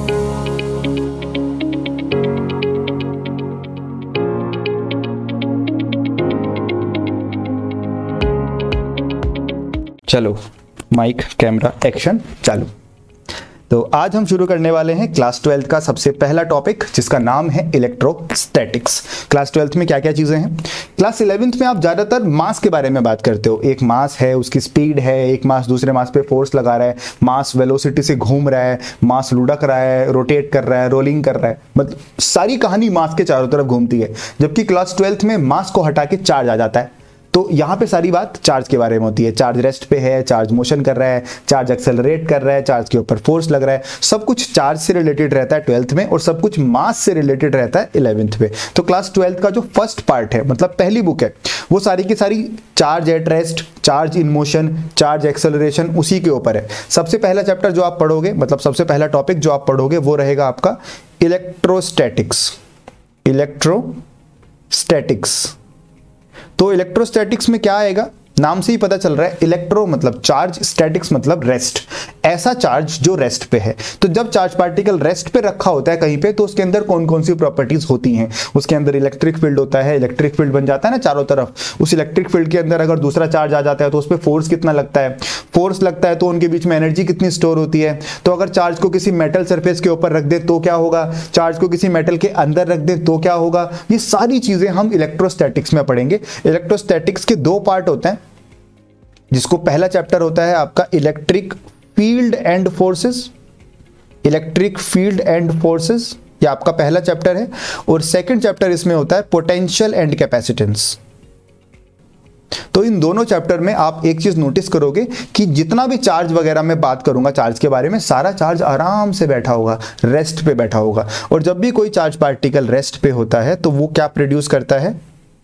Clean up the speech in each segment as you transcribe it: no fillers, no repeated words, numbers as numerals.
चलो mic camera action चालू। तो आज हम शुरू करने वाले हैं क्लास 12 का सबसे पहला टॉपिक, जिसका नाम है इलेक्ट्रोस्टैटिक्स। क्लास 12 में क्या क्या चीज़ें हैं? क्लास 11th में आप ज़्यादातर मास के बारे में बात करते हो। एक मास है, उसकी स्पीड है, एक मास दूसरे मास पे फोर्स लगा रहा है, मास वेलोसिटी से घूम रहा है, मास लुढ़क रहा है, रोटेट कर रहा है, रोलिंग कर रहा है, मतलब सारी कहानी मास के चारों तरफ घूमती है। जबकि क्लास 12th में मास को हटा के चार्ज आ जाता है। तो यहाँ पे सारी बात चार्ज के बारे में होती है। चार्ज रेस्ट पे है, चार्ज मोशन कर रहा है, चार्ज एक्सेलरेट कर रहा है, चार्ज के ऊपर फोर्स लग रहा है, सब कुछ चार्ज से रिलेटेड रहता है 12th में, और सब कुछ मास से रिलेटेड रहता है 11th में। तो क्लास 12th का जो फर्स्ट पार्ट है, मतलब पहली बुक है, वो सारी की सारी charge at rest, charge in motion, charge acceleration, उसी के ऊपर है। सबसे पहला चैप्टर जो आप पढ़ोगे, मतलब सबसे पहला टॉपिक जो आप पढ़ोगे, वो रहेगा आपका इलेक्ट्रोस्टैटिक्स। इलेक्ट्रोस्टैटिक्स। तो इलेक्ट्रोस्टैटिक्स में क्या आएगा? नाम से ही पता चल रहा है, इलेक्ट्रो मतलब चार्ज, स्टैटिक्स मतलब रेस्ट। ऐसा चार्ज जो रेस्ट पे है। तो जब चार्ज पार्टिकल रेस्ट पे रखा होता है कहीं पे, तो उसके अंदर कौन कौन सी प्रॉपर्टीज होती हैं? उसके अंदर इलेक्ट्रिक फील्ड होता है, इलेक्ट्रिक फील्ड बन जाता है ना चारों तरफ। उस इलेक्ट्रिक फील्ड के अंदर अगर दूसरा चार्ज आ जाता है तो उस पर फोर्स कितना लगता है? फोर्स लगता है तो उनके बीच में एनर्जी कितनी स्टोर होती है? तो अगर चार्ज को किसी मेटल सरफेस के ऊपर रख दे तो क्या होगा? चार्ज को किसी मेटल के अंदर रख दे तो क्या होगा? ये सारी चीजें हम इलेक्ट्रोस्टैटिक्स में पढ़ेंगे। इलेक्ट्रोस्टैटिक्स के दो पार्ट होते हैं, जिसको पहला चैप्टर होता है आपका electric field and forces. Electric field and forces ये आपका पहला चैप्टर है, और सेकंड चैप्टर इसमें होता है पोटेंशियल एंड कैपेसिटेंस। तो इन दोनों चैप्टर में आप एक चीज नोटिस करोगे कि जितना भी चार्ज वगैरह मैं बात करूंगा चार्ज के बारे में, सारा चार्ज आराम से बैठा होगा, रेस्ट पे बैठा होगा। और जब भी कोई चार्ज पार्टिकल रेस्ट पे होता है तो वो क्या प्रोड्यूस करता है?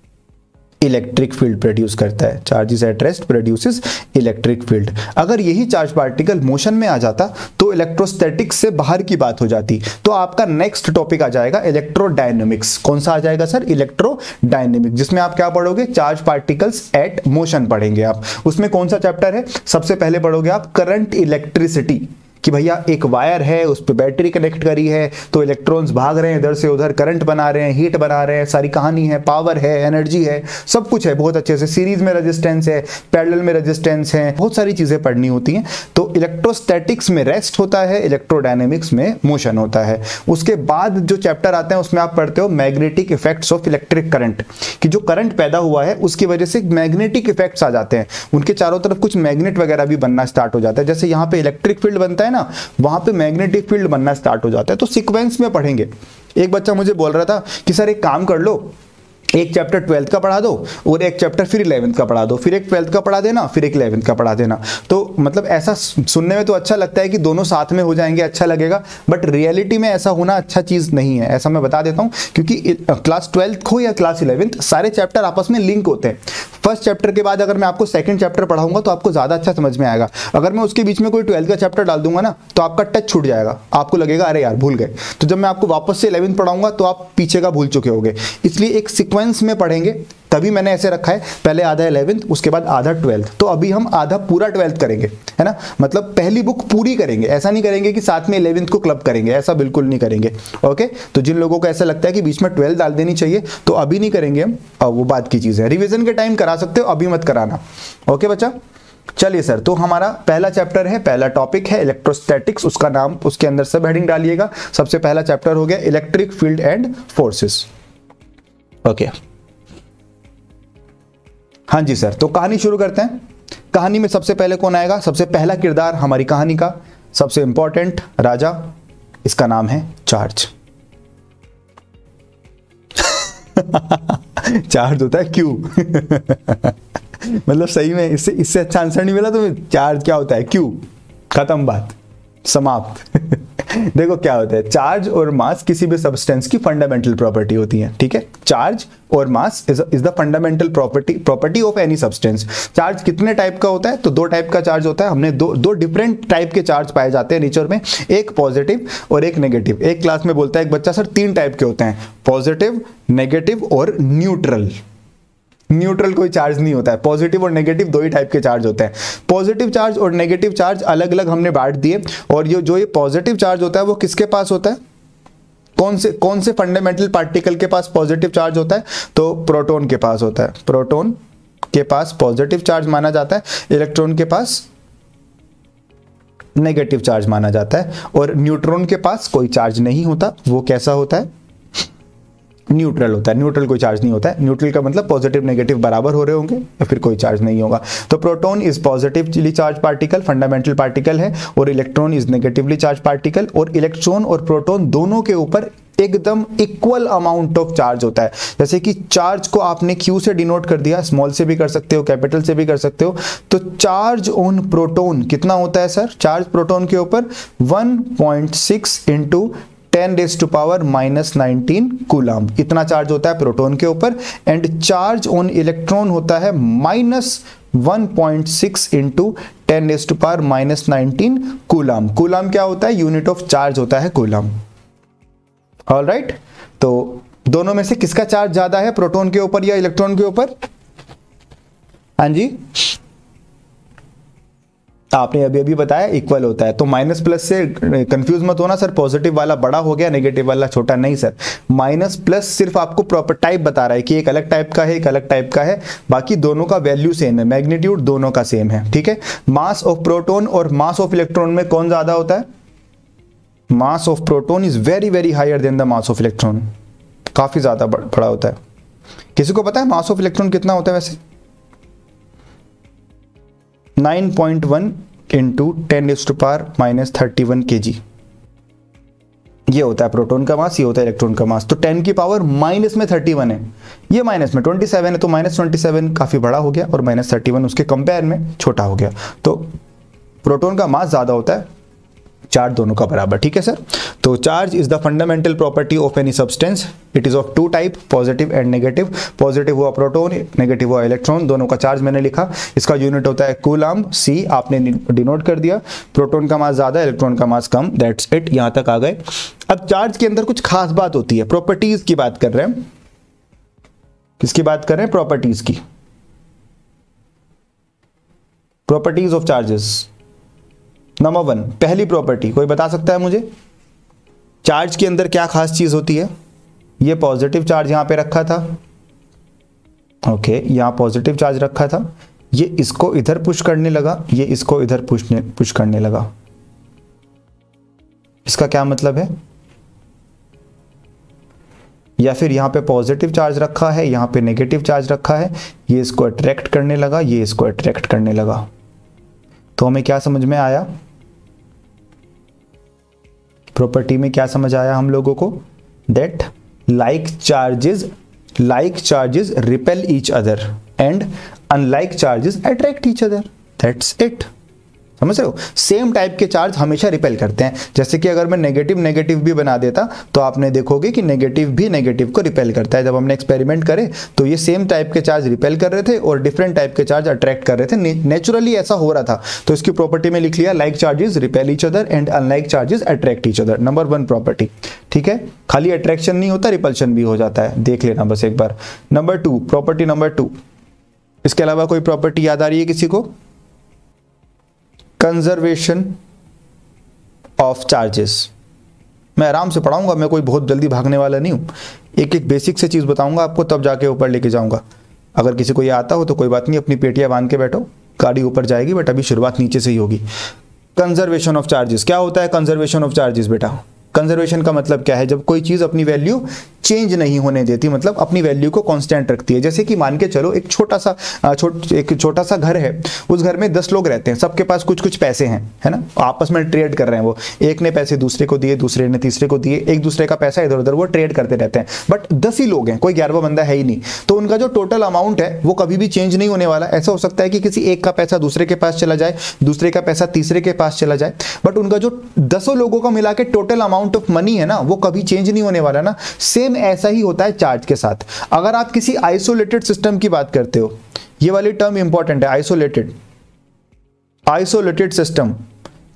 इलेक्ट्रिक फील्ड प्रोड्यूस करता है। Charges at rest produces electric field. अगर यही चार्ज पार्टिकल मोशन में आ जाता तो इलेक्ट्रोस्टैटिक्स से बाहर की बात हो जाती। तो आपका नेक्स्ट टॉपिक आ जाएगा इलेक्ट्रोडायनेमिक्स। कौन सा आ जाएगा सर? इलेक्ट्रोडायनेमिक्स, जिसमें आप क्या पढ़ोगे? चार्ज पार्टिकल्स एट मोशन पढ़ेंगे आप। उसमें कौन सा चैप्टर है? सबसे पहले पढ़ोगे आप करंट इलेक्ट्रिसिटी, कि भैया एक वायर है, उस पर बैटरी कनेक्ट करी है, तो इलेक्ट्रॉन्स भाग रहे हैं इधर से उधर, करंट बना रहे हैं, हीट बना रहे हैं, सारी कहानी है, पावर है, एनर्जी है, सब कुछ है बहुत अच्छे से। सीरीज में रेजिस्टेंस है, पैरेलल में रेजिस्टेंस है, बहुत सारी चीजें पढ़नी होती हैं। तो इलेक्ट्रोस्टैटिक्स में रेस्ट होता है, इलेक्ट्रोडायनेमिक्स में मोशन होता है। उसके बाद जो चैप्टर आते हैं उसमें आप पढ़ते हो magnetic effects of electric current, कि जो करंट पैदा हुआ है उसकी वजह से मैग्नेटिक इफेक्ट्स आ जाते हैं, उनके चारों तरफ कुछ मैग्नेट वगैरह भी बनना स्टार्ट हो जाता है। जैसे यहाँ पे इलेक्ट्रिक फील्ड बनता है ना, वहां पे मैग्नेटिक फील्ड बनना स्टार्ट हो जाता है। तो सीक्वेंस में पढ़ेंगे। एक बच्चा मुझे बोल रहा था कि सर एक काम कर लो, एक चैप्टर 12th का पढ़ा दो और एक चैप्टर फिर 11th का पढ़ा दो, फिर एक 12th का पढ़ा देना, फिर एक 11th का पढ़ा देना। तो मतलब ऐसा सुनने में तो अच्छा लगता है कि दोनों साथ में हो जाएंगे, अच्छा लगेगा, बट रियलिटी में ऐसा होना अच्छा चीज नहीं है। ऐसा मैं बता देता हूं, क्योंकि क्लास 12th हो या क्लास 11th, सारे चैप्टर आपस में लिंक होते हैं। फर्स्ट चैप्टर के बाद अगर मैं आपको सेकंड चैप्टर पढ़ाऊंगा तो आपको ज्यादा अच्छा समझ में आएगा। अगर मैं उसके बीच में कोई 12th का चैप्टर डाल दूंगा ना, तो आपका टच छूट जाएगा, आपको लगेगा अरे यार भूल गए। तो जब मैं आपको वापस से 11th पढ़ाऊंगा तो आप पीछे का भूल चुके होगे। इसलिए एक सीक्वेंस में पढ़ेंगे, तभी मैंने ऐसे रखा है, पहले आधा 11th, उसके बाद आधा 12th। तो अभी हम आधा पूरा 12th करेंगे, है ना, मतलब पहली बुक पूरी करेंगे। ऐसा नहीं करेंगे कि साथ में 11th को क्लब करेंगे, ऐसा बिल्कुल नहीं करेंगे। ओके, तो जिन लोगों को ऐसा लगता है कि बीच में 12th डाल देनी चाहिए, तो अभी नहीं करेंगे हम, वो बात की चीज है। रिवीजन के टाइम करा सकते हो, अभी मत कराना। ओके बच्चा, चलिए सर, तो हमारा पहला चैप्टर है, पहला टॉपिक है इलेक्ट्रोस्टैटिक्स। उसका नाम, उसके अंदर सब हेडिंग डालिएगा। सबसे पहला चैप्टर हो गया electric field and forces. Okay, हाँ जी सर, तो कहानी शुरू करते हैं। कहानी में सबसे पहले कौन आएगा? सबसे पहला किरदार हमारी कहानी का, सबसे इंपॉर्टेंट राजा, इसका नाम है चार्ज। चार्ज होता है क्यू। मतलब सही में इससे अच्छा आंसर नहीं मिला तुम्हें? चार्ज क्या होता है? क्यू। खत्म बात, समाप्त। देखो क्या होता है, चार्ज और मास किसी भी सब्सटेंस की फंडामेंटल प्रॉपर्टी होती है, ठीक है। चार्ज और mass is the fundamental property of any substance. Charge कितने टाइप का होता है? तो दो टाइप का चार्ज होता है। हमने दो डिफरेंट टाइप के चार्ज पाए जाते हैं नेचर में, एक पॉजिटिव और एक नेगेटिव। एक क्लास में बोलता है एक बच्चा, सर 3 टाइप के होते हैं, पॉजिटिव, नेगेटिव और न्यूट्रल। न्यूट्रल कोई चार्ज नहीं होता है। पॉजिटिव और नेगेटिव दो ही टाइप के चार्ज होते हैं। पॉजिटिव चार्ज और नेगेटिव चार्ज अलग अलग हमने बांट दिए, और ये पॉजिटिव चार्ज होता है वो किसके पास होता है, कौन से फंडामेंटल पार्टिकल के पास पॉजिटिव चार्ज होता है, तो प्रोटॉन के पास होता है। प्रोटॉन के पास पॉजिटिव चार्ज माना जाता है, इलेक्ट्रॉन के पास नेगेटिव चार्ज माना जाता है, और न्यूट्रॉन के पास कोई चार्ज नहीं होता, वो कैसा होता है, न्यूट्रल होता है। न्यूट्रल कोई चार्ज नहीं होता है। न्यूट्रल का मतलब पॉजिटिव नेगेटिव बराबर हो रहे होंगे या फिर कोई चार्ज नहीं होगा। तो proton is positively charge particle, fundamental particle है, और electron is negatively charge particle. और इलेक्ट्रॉन और प्रोटॉन दोनों के ऊपर एकदम इक्वल अमाउंट ऑफ चार्ज होता है। जैसे कि चार्ज को आपने Q से डिनोट कर दिया, स्मॉल से भी कर सकते हो, कैपिटल से भी कर सकते हो, तो चार्ज ऑन प्रोटॉन कितना होता है सर, चार्ज प्रोटॉन के ऊपर 1.6 इंटू 10⁻⁻19 कूलम, इतना चार्ज होता है प्रोटॉन के ऊपर। एंड चार्ज ऑन इलेक्ट्रॉन होता है -1.6 इंटू 10⁻⁻19 कूलम। कूलम क्या होता है, यूनिट ऑफ चार्ज होता है कूलम। ऑलराइट, तो दोनों में से किसका चार्ज ज्यादा है, प्रोटॉन के ऊपर या इलेक्ट्रॉन के ऊपर? हाँ जी, आपने अभी अभी बताया इक्वल होता है। तो माइनस प्लस से कंफ्यूज मत होना सर, पॉजिटिव वाला बड़ा हो गया नेगेटिव वाला छोटा, नहीं सर। माइनस प्लस सिर्फ आपको प्रॉपर टाइप बता रहा है कि एक अलग टाइप का है, एक अलग टाइप का है, बाकी दोनों का वैल्यू सेम है, मैग्नीट्यूड दोनों का सेम है, ठीक है। मास ऑफ प्रोटॉन और मास ऑफ इलेक्ट्रॉन में कौन ज्यादा होता है? Mass of proton is very very higher than the mass of electron, काफी ज्यादा बड़ा होता है। किसी को पता है मास ऑफ इलेक्ट्रॉन कितना होता है वैसे? 9.1 इंटू 10⁻⁻31 kg, ये होता है प्रोटॉन का मास, ये होता है इलेक्ट्रॉन का मास। तो 10 की पावर माइनस में 31 है, ये माइनस में 27 है, तो -27 काफी बड़ा हो गया और -31 उसके कंपेयर में छोटा हो गया। तो प्रोटॉन का मास ज्यादा होता है, चार्ज दोनों का बराबर, ठीक है सर। तो charge is the fundamental property of any substance, it is of two type, positive and negative. Positive हुआ प्रोटॉन, नेगेटिव हुआ इलेक्ट्रॉन, दोनों का चार्ज मैंने लिखा, इसका यूनिट होता है कूलम, C आपने डिनोट कर दिया। प्रोटॉन का मास ज्यादा, इलेक्ट्रॉन का मास कम, दैट्स इट, यहां तक आ गए। अब चार्ज के अंदर कुछ खास बात होती है, प्रॉपर्टीज की बात कर रहे हैं। किसकी बात कर रहे हैं? प्रॉपर्टीज की, प्रॉपर्टीज ऑफ चार्जेस। नंबर 1, पहली प्रॉपर्टी कोई बता सकता है मुझे? चार्ज के अंदर क्या खास चीज होती है? ये पॉजिटिव चार्ज यहां पे रखा था, ओके, यहां पॉजिटिव चार्ज रखा था, ये इसको इधर पुश करने लगा, ये इसको इधर पुश करने लगा। इसका क्या मतलब है? या फिर यहां पे पॉजिटिव चार्ज रखा है, यहां पे नेगेटिव चार्ज रखा है, ये इसको अट्रैक्ट करने लगा, ये इसको अट्रैक्ट करने लगा। तो हमें क्या समझ में आया? प्रॉपर्टी में क्या समझ आया हम लोगों को? That like charges repel each other and unlike charges attract each other, that's it. समझ रहे हो? सेम टाइप के चार्ज हमेशा रिपेल करते हैं। जैसे कि अगर मैं नेगेटिव भी बना देता तो आपने देखोगे कि नेगेटिव भी नेगेटिव को रिपेल करता है। जब हमने एक्सपेरिमेंट करे तो ये सेम टाइप के चार्ज रिपेल कर रहे थे और डिफरेंट टाइप के चार्ज अट्रैक्ट कर रहे थे, नेचुरली ऐसा हो रहा था। तो इसकी प्रॉपर्टी में लिख लिया, like charges repel each other and unlike charges attract each other, number 1 property, ठीक है। खाली अट्रैक्शन नहीं होता, रिपल्शन भी हो जाता है, देख लेना बस एक बार। नंबर 2, प्रॉपर्टी नंबर 2, इसके अलावा कोई प्रॉपर्टी याद आ रही है किसी को? Conservation of charges. मैं आराम से पढ़ाऊंगा, मैं कोई बहुत जल्दी भागने वाला नहीं हूं, एक एक बेसिक से चीज बताऊंगा आपको, तब जाके ऊपर लेके जाऊंगा। अगर किसी को ये आता हो तो कोई बात नहीं, अपनी पेटियां बांध के बैठो, गाड़ी ऊपर जाएगी, बट अभी शुरुआत नीचे से ही होगी। कंजर्वेशन ऑफ चार्जेस क्या होता है? कंजर्वेशन ऑफ चार्जेस बेटा, कंजर्वेशन का मतलब क्या है? जब कोई चीज अपनी वैल्यू चेंज नहीं होने देती, मतलब अपनी वैल्यू को कांस्टेंट रखती है। जैसे कि मान के चलो एक छोटा सा घर है, उस घर में 10 लोग रहते हैं, सबके पास कुछ कुछ पैसे हैं, है ना, आपस में ट्रेड कर रहे हैं। वो एक ने पैसे दूसरे को दिए, दूसरे ने तीसरे को दिए, एक दूसरे का पैसा इधर उधर वो ट्रेड करते रहते हैं। बट 10 ही लोग हैं, कोई 11वां बंदा है ही नहीं, तो उनका जो टोटल अमाउंट है वो कभी भी चेंज नहीं होने वाला। ऐसा हो सकता है कि किसी एक का पैसा दूसरे के पास चला जाए, दूसरे का पैसा तीसरे के पास चला जाए, बट उनका जो 10 लोगों का मिला के टोटल अमाउंट ऑफ मनी है ना, वो कभी चेंज नहीं होने वाला ना। सेम ऐसा ही होता है चार्ज के साथ। अगर आप किसी आइसोलेटेड सिस्टम की बात करते हो, ये वाली टर्म इंपॉर्टेंट है, आइसोलेटेड सिस्टम,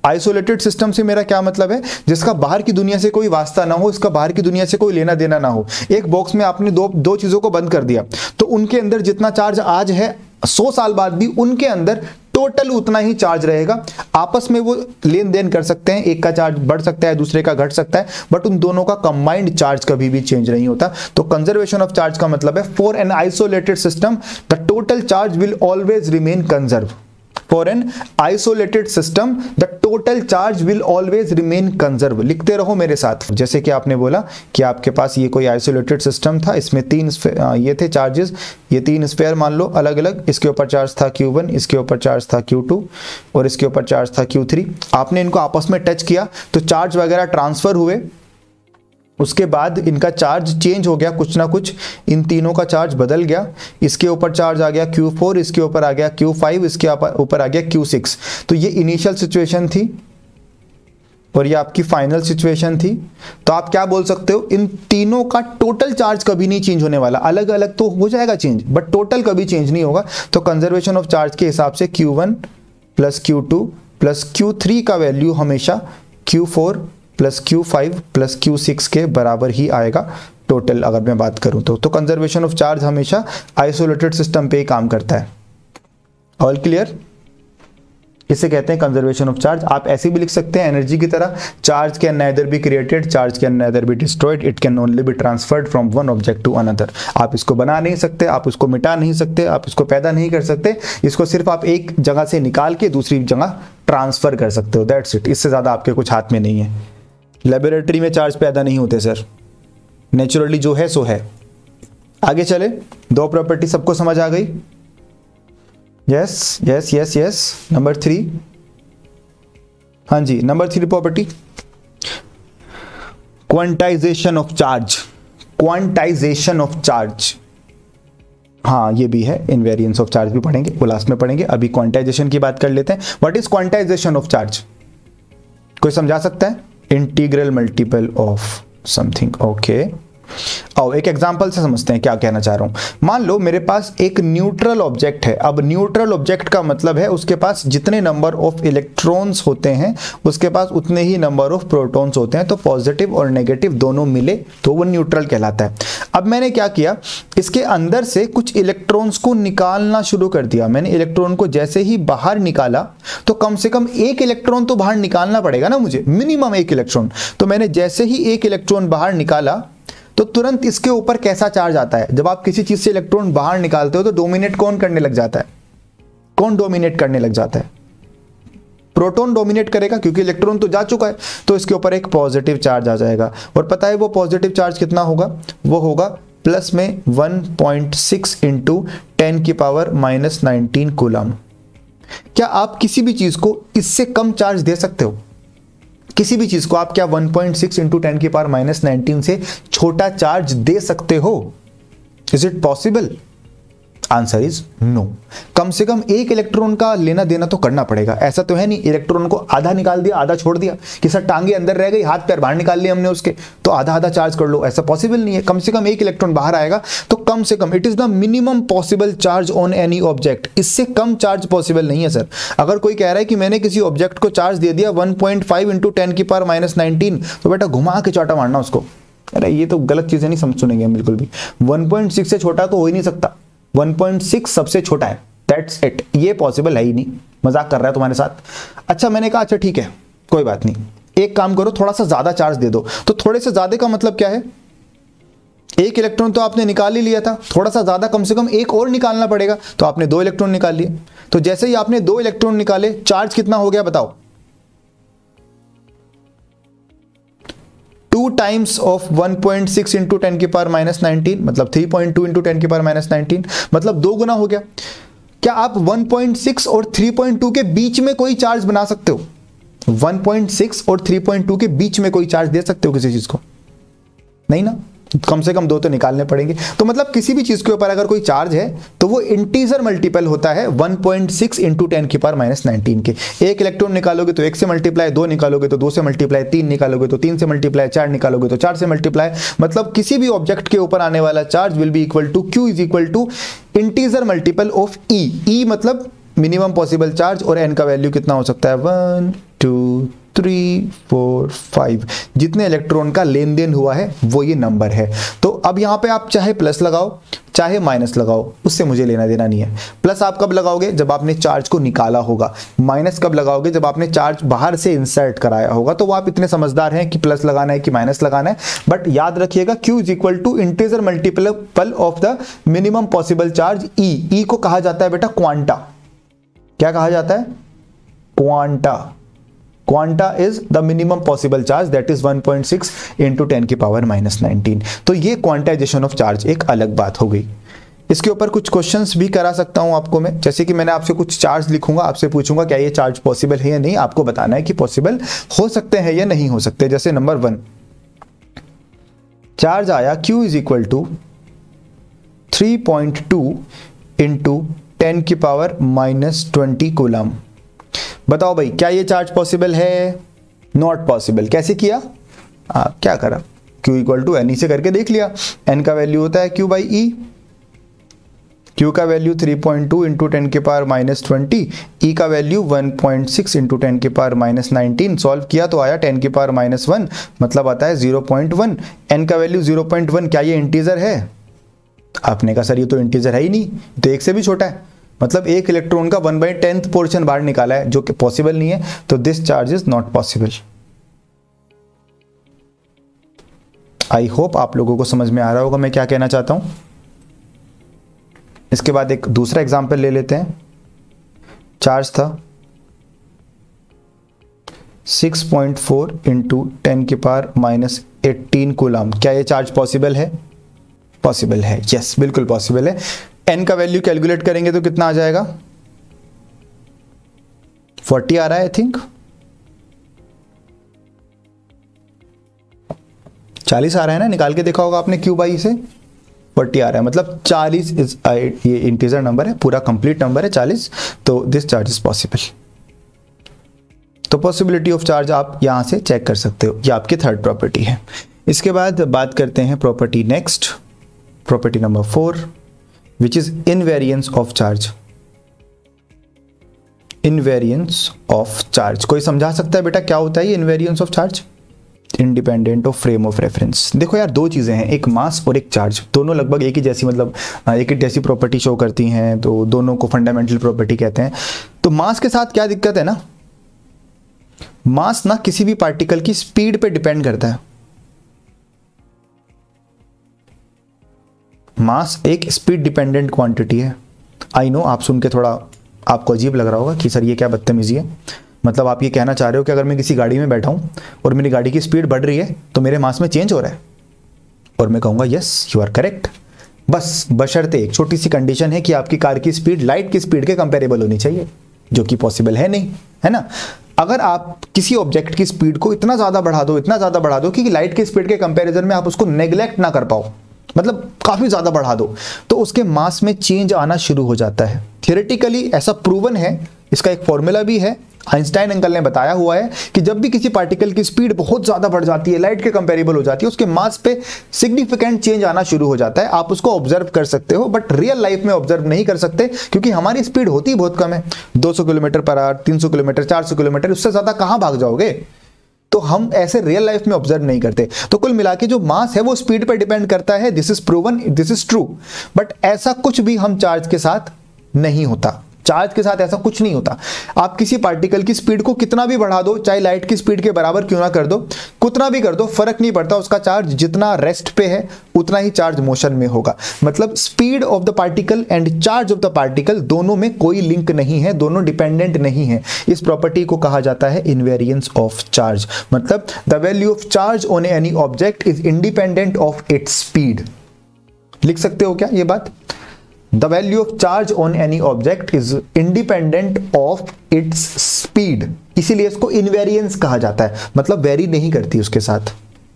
आइसोलेटेड सिस्टम से मेरा क्या मतलब है, जिसका बाहर की दुनिया से कोई वास्ता ना हो, इसका बाहर की दुनिया से कोई लेना देना ना हो। एक बॉक्स में आपने दो चीजों को बंद कर दिया, तो उनके अंदर जितना चार्ज आज है 100 साल बाद भी उनके अंदर टोटल उतना ही चार्ज रहेगा। आपस में वो लेन देन कर सकते हैं, एक का चार्ज बढ़ सकता है, दूसरे का घट सकता है, बट उन दोनों का कंबाइंड चार्ज कभी भी चेंज नहीं होता। तो कंजर्वेशन ऑफ चार्ज का मतलब है for an isolated system the total charge will always remain conserve. For an isolated system, the total charge will always remain conserve। लिखते रहो मेरे साथ। जैसे कि आपने बोला कि आपके पास ये कोई आइसोलेटेड सिस्टम था, इसमें ये थे चार्जेस, ये 3 स्फीयर मान लो अलग अलग, इसके ऊपर चार्ज था Q1, इसके ऊपर चार्ज था Q2 और इसके ऊपर चार्ज था Q3। आपने इनको आपस में टच किया तो चार्ज वगैरह ट्रांसफर हुए, उसके बाद इनका चार्ज चेंज हो गया, कुछ ना कुछ इन तीनों का चार्ज बदल गया। इसके ऊपर चार्ज आ गया Q4, इसके ऊपर आ गया Q5, इसके ऊपर आ गया Q6। तो ये इनिशियल सिचुएशन थी और ये आपकी फाइनल सिचुएशन थी। तो आप क्या बोल सकते हो, इन तीनों का टोटल चार्ज कभी नहीं चेंज होने वाला, अलग अलग तो हो जाएगा चेंज बट टोटल कभी चेंज नहीं होगा। तो कंजर्वेशन ऑफ चार्ज के हिसाब से Q1 plus Q2 plus Q3 का वैल्यू हमेशा Q4 plus Q5 plus Q6 के बराबर ही आएगा टोटल, अगर मैं बात करूं तो कंजर्वेशन ऑफ चार्ज हमेशा आइसोलेटेड सिस्टम पे ही काम करता है। All clear? इसे कहते हैं कंजर्वेशन ऑफ चार्ज। आप ऐसे भी लिख सकते हैं एनर्जी की तरह, charge can neither be created, charge can neither be destroyed, it can only be transferred from one object to another. आप इसको बना नहीं सकते, आप इसको मिटा नहीं सकते, आप इसको पैदा नहीं कर सकते, इसको सिर्फ आप एक जगह से निकाल के दूसरी जगह ट्रांसफर कर सकते हो, दैट्स इट। इससे ज्यादा आपके कुछ हाथ में नहीं है। लेबोरेटरी में चार्ज पैदा नहीं होते सर, नेचुरली जो है सो है। आगे चले, 2 प्रॉपर्टी सबको समझ आ गई? Yes yes yes yes. Number 3, हाँ जी, number 3 property quantization of charge. Quantization of charge, हाँ ये भी है, इनवेरियंस ऑफ चार्ज भी पढ़ेंगे, वो लास्ट में पढ़ेंगे। अभी क्वांटाइजेशन की बात कर लेते हैं। What is quantization of charge? कोई समझा सकता है? Integral multiple of something. Okay, आओ एक एग्जांपल से समझते हैं क्या कहना चाह रहा हूं। मान लो मेरे पास एक न्यूट्रल ऑब्जेक्ट है। अब न्यूट्रल ऑब्जेक्ट का मतलब है उसके पास जितने नंबर ऑफ इलेक्ट्रॉन्स होते हैं उसके पास उतने ही नंबर ऑफ प्रोटॉन्स होते हैं, तो पॉजिटिव और नेगेटिव दोनों मिले तो वो न्यूट्रल कहलाता है। अब मैंने क्या किया, इसके अंदर से कुछ इलेक्ट्रॉन्स को निकालना शुरू कर दिया। मैंने इलेक्ट्रॉन को जैसे ही बाहर निकाला तो कम से कम एक इलेक्ट्रॉन तो बाहर निकालना पड़ेगा ना मुझे, मिनिमम एक इलेक्ट्रॉन। तो मैंने जैसे ही एक इलेक्ट्रॉन बाहर निकाला तो तुरंत इसके ऊपर कैसा चार्ज आता है? जब आप किसी चीज से इलेक्ट्रॉन बाहर निकालते हो तो डोमिनेट कौन करने लग जाता है? कौन डोमिनेट करने लग जाता है? प्रोटॉन डोमिनेट करेगा, क्योंकि इलेक्ट्रॉन तो जा चुका है। तो इसके ऊपर एक पॉजिटिव चार्ज आ जाएगा। और पता है वो पॉजिटिव चार्ज कितना होगा? वो होगा प्लस में 1.6 इंटू 10 की पावर -19 कूलम। क्या आप किसी भी चीज को इससे कम चार्ज दे सकते हो? किसी भी चीज को आप क्या 1.6 इंटू 10 की पावर -19 से छोटा चार्ज दे सकते हो? Is it possible? Answer is no. कम से कम एक इलेक्ट्रॉन का लेना देना तो करना पड़ेगा। ऐसा तो है नहीं इलेक्ट्रॉन को आधा निकाल दिया आधा छोड़ दिया कि सर टांगे अंदर रह गई, हाथ पैर बाहर निकाल लिए हमने उसके, तो आधा आधा चार्ज कर लो, ऐसा पॉसिबल नहीं है। कम से कम एक इलेक्ट्रॉन बाहर आएगा तो कम से कम it is the minimum possible charge on any object. इससे कम चार्ज पॉसिबल नहीं है सर। अगर कोई कह रहा है कि मैंने किसी ऑब्जेक्ट को चार्ज दे दिया 1.5 इंटू 10 की पावर -19, तो बेटा घुमा के चाटा मारना उसको। अरे ये तो गलत चीजें नहीं सुनेंगे बिल्कुल भी। 1.6 से छोटा तो हो ही नहीं सकता, 1.6 सबसे छोटा है, दैट्स इट। ये पॉसिबल है ही नहीं। मजाक कर रहा है तुम्हारे साथ। अच्छा मैंने कहा अच्छा ठीक है कोई बात नहीं, एक काम करो थोड़ा सा ज्यादा चार्ज दे दो। तो थोड़े से ज्यादा का मतलब क्या है? एक इलेक्ट्रॉन तो आपने निकाल ही लिया था, थोड़ा सा ज्यादा कम से कम एक और निकालना पड़ेगा। तो आपने 2 इलेक्ट्रॉन निकाल लिए। तो जैसे ही आपने 2 इलेक्ट्रॉन निकाले, चार्ज कितना हो गया बताओ? 2 टाइम्स ऑफ 1.6 इंटू 10 की पावर -19, मतलब 3.2 इंटू 10 की पावर -19, मतलब 2 गुना हो गया। क्या आप 1.6 और 3.2 के बीच में कोई चार्ज बना सकते हो? 1.6 और 3.2 के बीच में कोई चार्ज दे सकते हो किसी चीज को? नहीं ना, कम से कम 2 तो निकालने पड़ेंगे। तो मतलब किसी भी चीज के ऊपर अगर कोई चार्ज है तो वो इंटीजर मल्टीपल होता है 1.6 इंटू 10 की पावर -19 के। एक इलेक्ट्रॉन निकालोगे तो 1 से मल्टीप्लाई, 2 निकालोगे तो 2 से मल्टीप्लाई, 3 निकालोगे तो 3 से मल्टीप्लाई, 4 निकालोगे तो 4 से मल्टीप्लाई। मतलब किसी भी ऑब्जेक्ट के ऊपर आने वाला charge will be equal to Q is equal to integer multiple of E। E मतलब मिनिमम पॉसिबल चार्ज, और N का वैल्यू कितना हो सकता है? 1 2 3 4 5 जितने इलेक्ट्रॉन का लेन देन हुआ है वो ये नंबर है। तो अब यहाँ पे आप चाहे प्लस लगाओ चाहे माइनस लगाओ, उससे मुझे लेना देना नहीं है। प्लस आप कब लगाओगे? जब आपने चार्ज को निकाला होगा। माइनस कब लगाओगे? जब आपने चार्ज बाहर से इंसर्ट कराया होगा। तो वो आप इतने समझदार हैं कि प्लस लगाना है कि माइनस लगाना है। बट याद रखिएगा Q is equal to integer multiple of the minimum possible charge E। E को कहा जाता है बेटा क्वांटा। क्या कहा जाता है? Quanta. Quanta is the minimum possible charge, that is 1.6 into 10 की पावर -19। तो ये क्वांटाइजेशन ऑफ चार्ज एक अलग बात हो गई। इसके ऊपर कुछ क्वेश्चंस भी करा सकता हूं आपको मैं, जैसे कि मैंने आपसे कुछ चार्ज लिखूंगा, आपसे पूछूंगा क्या ये चार्ज पॉसिबल है या नहीं, आपको बताना है कि पॉसिबल हो सकते हैं या नहीं हो सकते। जैसे नंबर 1 चार्ज आया Q is equal to 3.2 into 10 की पावर -20 कूलम। बताओ भाई क्या ये चार्ज पॉसिबल है? Not possible. कैसे किया? क्या करा? Q इक्वल टू एन से करके देख लिया। N का वैल्यू होता है Q बाई E। Q का वैल्यू 3.2 इंटू 10 के पावर -20, E का वैल्यू 1.6 इंटू 10 के पावर -19। सॉल्व किया तो आया 10 के पावर -1, मतलब आता है 0.1। N का वैल्यू 0.1, क्या ये इंटीजर है? आपने कहा सर ये तो इंटीजर है ही नहीं, तो एक से भी छोटा है, मतलब एक इलेक्ट्रॉन का 1/10 पोर्शन बाहर निकाला है, जो कि पॉसिबल नहीं है। तो this charge is not possible. I hope आप लोगों को समझ में आ रहा होगा मैं क्या कहना चाहता हूं। इसके बाद एक दूसरा एग्जांपल ले लेते हैं। चार्ज था 6.4 इंटू 10 की पावर -18 कूलम। क्या ये चार्ज पॉसिबल है? पॉसिबल है, यस बिल्कुल पॉसिबल है। N का वैल्यू कैलकुलेट करेंगे तो कितना आ जाएगा? 40 आ रहा है आई थिंक, 40 आ रहा है ना, निकाल के देखा होगा आपने Q बाई से। 40 आ रहा है, मतलब 40 इज ये इंटीजर नंबर है, पूरा कंप्लीट नंबर है 40। तो दिस चार्ज इज पॉसिबल। तो पॉसिबिलिटी ऑफ चार्ज आप यहां से चेक कर सकते हो, ये आपकी थर्ड प्रॉपर्टी है। इसके बाद बात करते हैं property next, property number 4 which is invariance of charge। invariance of charge कोई समझा सकता है बेटा क्या होता है ये invariance of charge? Independent of frame of reference. देखो यार दो चीजें हैं, एक मास और एक चार्ज, दोनों लगभग एक ही जैसी, मतलब एक ही जैसी प्रॉपर्टी शो करती हैं, तो दोनों को फंडामेंटल प्रॉपर्टी कहते हैं। तो मास के साथ क्या दिक्कत है ना, मास ना किसी भी पार्टिकल की स्पीड पे डिपेंड करता है। मास एक स्पीड डिपेंडेंट क्वांटिटी है। आई नो आप सुन के थोड़ा आपको अजीब लग रहा होगा कि सर ये क्या बदतमीजी है, मतलब आप ये कहना चाह रहे हो कि अगर मैं किसी गाड़ी में बैठा हूं और मेरी गाड़ी की स्पीड बढ़ रही है तो मेरे मास में चेंज हो रहा है? और मैं कहूंगा यस यू आर करेक्ट, बस बशर्ते एक छोटी सी कंडीशन है कि आपकी कार की स्पीड लाइट की स्पीड के कंपेरेबल होनी चाहिए, जो कि पॉसिबल है नहीं, है ना। अगर आप किसी ऑब्जेक्ट की स्पीड को इतना ज़्यादा बढ़ा दो, इतना ज़्यादा बढ़ा दो कि लाइट की स्पीड के कंपेरिजन में आप उसको नेग्लेक्ट ना कर पाओ, मतलब काफ़ी ज़्यादा बढ़ा दो, तो उसके मास में चेंज आना शुरू हो जाता है। थियोरेटिकली ऐसा प्रूवन है, इसका एक फॉर्मूला भी है, आइंस्टाइन अंकल ने बताया हुआ है कि जब भी किसी पार्टिकल की स्पीड बहुत ज़्यादा बढ़ जाती है, लाइट के कंपेरेबल हो जाती है, उसके मास पे सिग्निफिकेंट चेंज आना शुरू हो जाता है। आप उसको ऑब्जर्व कर सकते हो, बट रियल लाइफ में ऑब्जर्व नहीं कर सकते, क्योंकि हमारी स्पीड होती बहुत कम है, 200 kilometre per hour, 300 kilometre, 400 kilometre, उससे ज़्यादा कहाँ भाग जाओगे, तो हम ऐसे रियल लाइफ में ऑब्जर्व नहीं करते। तो कुल मिला के जो मास है वो स्पीड पर डिपेंड करता है, this is proven, this is true. But ऐसा कुछ भी हम चार्ज के साथ नहीं होता, चार्ज के साथ ऐसा कुछ नहीं होता। आप किसी पार्टिकल की स्पीड को कितना भी बढ़ा दो, चाहे लाइट की स्पीड के बराबर क्यों ना कर दो, कितना भी कर दो, फर्क नहीं पड़ता, उसका चार्ज जितना रेस्ट पे है उतना ही चार्ज मोशन में होगा। मतलब speed of the particle and charge of the particle दोनों में कोई लिंक नहीं है, दोनों डिपेंडेंट नहीं है। इस प्रॉपर्टी को कहा जाता है इनवेरिएंस ऑफ चार्ज। मतलब the value of charge on any object is independent of its speed. लिख सकते हो क्या ये बात? The value of charge on any object is independent of its speed। इसीलिए इसको इनवेरिएंस कहा जाता है, मतलब वेरी नहीं करती उसके साथ।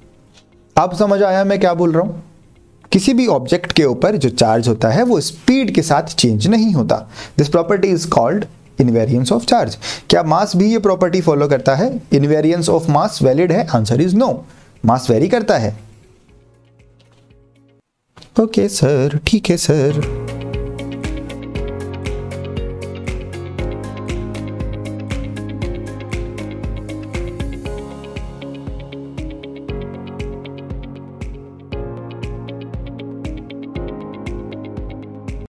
अब समझ आया मैं क्या बोल रहा हूं? किसी भी ऑब्जेक्ट के ऊपर जो चार्ज होता है वो स्पीड के साथ चेंज नहीं होता। This property is called invariance of charge. क्या मास भी ये प्रॉपर्टी फॉलो करता है? इनवेरिएंस ऑफ मास वैलिड है? Answer is no, mass vary करता है। ओके सर, ठीक है सर।